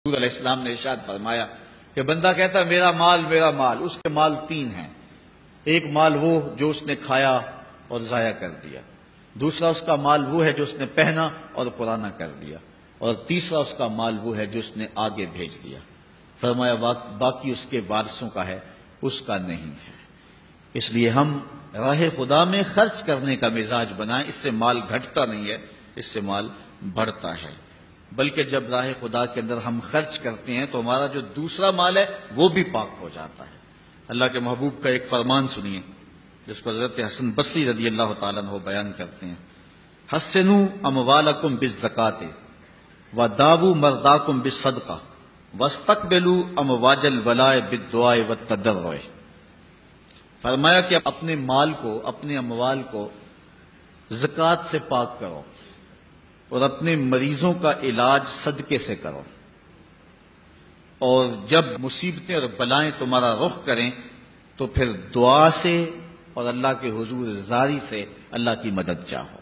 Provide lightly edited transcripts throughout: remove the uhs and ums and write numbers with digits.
حضور علیہ السلام نے ارشاد فرمایا کہ بندہ کہتا ہے میرا مال، اس کے مال تین ہیں۔ ایک مال وہ جو اس نے کھایا اور ضائع کر دیا، دوسرا اس کا مال وہ ہے جو اس نے پہنا اور پرانا کر دیا، اور تیسرا اس کا مال وہ ہے جو اس نے آگے بھیج دیا۔ فرمایا باقی اس کے وارثوں کا ہے، اس کا نہیں ہے۔ اس لیے ہم راہ خدا میں خرچ کرنے کا مزاج بنائیں، اس سے مال گھٹتا نہیں ہے، اس سے مال بڑھتا ہے۔ بلکہ جب راہ خدا کے اندر ہم خرچ کرتے ہیں تو ہمارا جو دوسرا مال ہے وہ بھی پاک ہو جاتا ہے۔ اللہ کے محبوب کا ایک فرمان سنیے جس کو حضرت حسن بصری رضی اللہ تعالیٰ عنہ بیان کرتے ہیں، حسنوا اموالکم بالزکاۃ وداووا مرضاکم بالصدقہ واستقبلوا امواج البلاء بالدعاء والتضرع۔ فرمایا کہ اپنے مال کو، اپنے اموال کو زکوٰۃ سے پاک کرو اور اپنے مریضوں کا علاج صدقے سے کرو، اور جب مصیبتیں اور بلائیں تمہارا رخ کریں تو پھر دعا سے اور اللہ کے حضور زاری سے اللہ کی مدد چاہو۔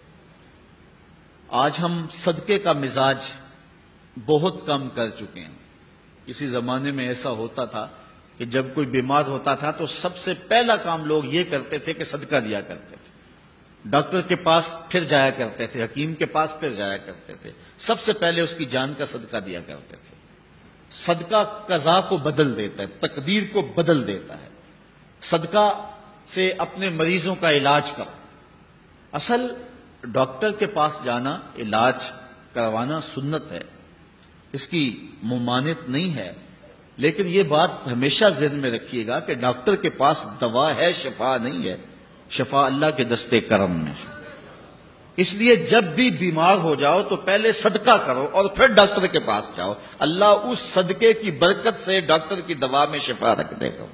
آج ہم صدقے کا مزاج بہت کم کر چکے ہیں۔ اسی زمانے میں ایسا ہوتا تھا کہ جب کوئی بیمار ہوتا تھا تو سب سے پہلا کام لوگ یہ کرتے تھے کہ صدقہ دیا کرتے تھے، ڈاکٹر کے پاس پھر جایا کرتے تھے، حکیم کے پاس پھر جایا کرتے تھے، سب سے پہلے اس کی جان کا صدقہ دیا کرتے تھے۔ صدقہ قضا کو بدل دیتا ہے، تقدیر کو بدل دیتا ہے۔ صدقہ سے اپنے مریضوں کا علاج کرو۔ اصل ڈاکٹر کے پاس جانا، علاج کروانا سنت ہے، اس کی ممانعت نہیں ہے، لیکن یہ بات ہمیشہ ذہن میں رکھیے گا کہ ڈاکٹر کے پاس دوا ہے، شفا نہیں ہے، شفا اللہ کے دستے کرم میں ہے۔ اس لیے جب بھی بیمار ہو جاؤ تو پہلے صدقہ کرو اور پھر ڈاکٹر کے پاس جاؤ، اللہ اس صدقے کی برکت سے ڈاکٹر کی دوا میں شفا رکھ دے گا،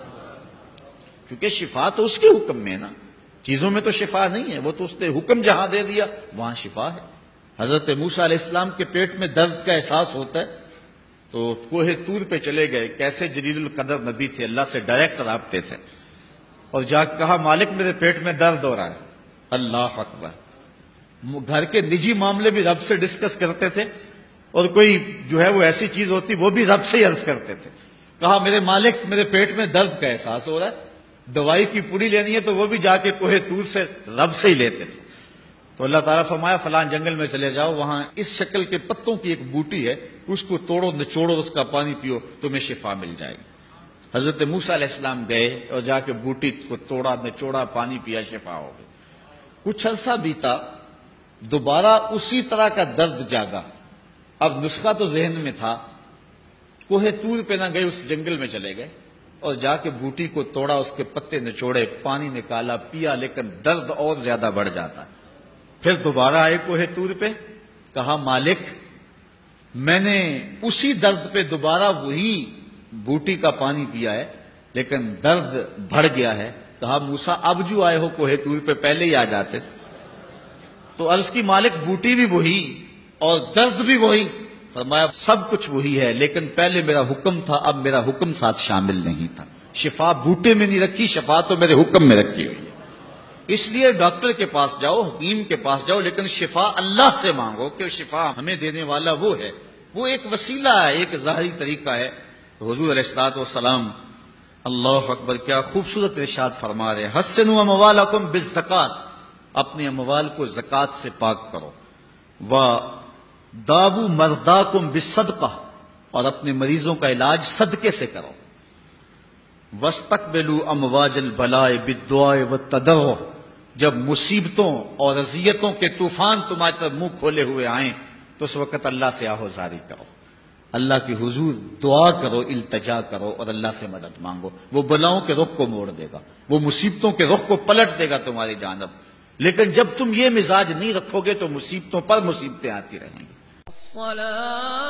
کیونکہ شفا تو اس کے حکم میں ہے نا، چیزوں میں تو شفا نہیں ہے، وہ تو اس نے حکم جہاں دے دیا وہاں شفا ہے۔ حضرت موسیٰ علیہ السلام کے پیٹ میں درد کا احساس ہوتا ہے تو کوہ طور پہ چلے گئے، کیسے جلیل القدر نبی تھے، اللہ سے ڈائریکٹ رابطے تھے، اور جا کے کہا مالک میرے پیٹ میں درد ہو رہا ہے۔ اللہ اکبر۔ گھر کے نجی معاملے بھی رب سے ڈسکس کرتے تھے، اور کوئی جو ہے وہ ایسی چیز ہوتی وہ بھی رب سے ہی عرض کرتے تھے۔ کہا میرے مالک میرے پیٹ میں درد کا احساس ہو رہا ہے، دوائی کی پوری لینی ہے تو وہ بھی جا کے کوہ طور سے رب سے ہی لیتے تھے۔ تو اللہ تعالیٰ فرمایا فلاں جنگل میں چلے جاؤ، وہاں اس شکل کے پتوں کی ایک بوٹی ہے، اس کو توڑو نچوڑو، اس کا پانی پیو، تمہیں شفا مل جائے گی۔ حضرت موسیٰ علیہ السلام گئے اور جا کے بوٹی کو توڑا، نچوڑا، پانی پیا، شفا ہو گئی۔ کچھ عرصہ بیتا، دوبارہ اسی طرح کا درد جاگا۔ اب نسخہ تو ذہن میں تھا، کوہ طور پہ نہ گئے، اس جنگل میں چلے گئے اور جا کے بوٹی کو توڑا، اس کے پتے نچوڑے، پانی نکالا، پیا، لیکن درد اور زیادہ بڑھ جاتا ہے۔ پھر دوبارہ آئے کوہ طور پہ، کہا مالک میں نے اسی درد پہ دوبارہ وہی بوٹی کا پانی پیا ہے لیکن درد بڑھ گیا ہے۔ کہا موسیٰ اب جو آئے ہو کوہ طور پہ پہلے ہی آ جاتے۔ تو عرض کی مالک بوٹی بھی وہی اور درد بھی وہی۔ فرمایا سب کچھ وہی ہے لیکن پہلے میرا حکم تھا، اب میرا حکم ساتھ شامل نہیں تھا۔ شفا بوٹے میں نہیں رکھی، شفا تو میرے حکم میں رکھی ہوئی ہے۔ اس لیے ڈاکٹر کے پاس جاؤ، حکیم کے پاس جاؤ، لیکن شفا اللہ سے مانگو، کہ شفا ہمیں دینے والا وہ ہے۔ وہ ایک وسیلہ ہے، ایک ظاہری طریقہ ہے۔ حضور علیہ الصلوۃ والسلام، اللہ اکبر، کیا خوبصورت ارشاد فرما رہے ہیں، حسنوا اموالکم بالزکاۃ، اپنے اموال کو زکوٰۃ سے پاک کرو، وداووا مرضاکم بالصدقہ، اور اپنے مریضوں کا علاج صدقے سے کرو، واستقبلوا امواج البلاء بالدعاء والتضرع، جب مصیبتوں اور اذیتوں کے طوفان تمہاری طرف منہ کھولے ہوئے آئیں تو اس وقت اللہ سے آہوزاری کرو، اللہ کی حضور دعا کرو، التجا کرو اور اللہ سے مدد مانگو۔ وہ بلاؤں کے رخ کو موڑ دے گا، وہ مصیبتوں کے رخ کو پلٹ دے گا تمہاری جانب۔ لیکن جب تم یہ مزاج نہیں رکھو گے تو مصیبتوں پر مصیبتیں آتی رہیں گی۔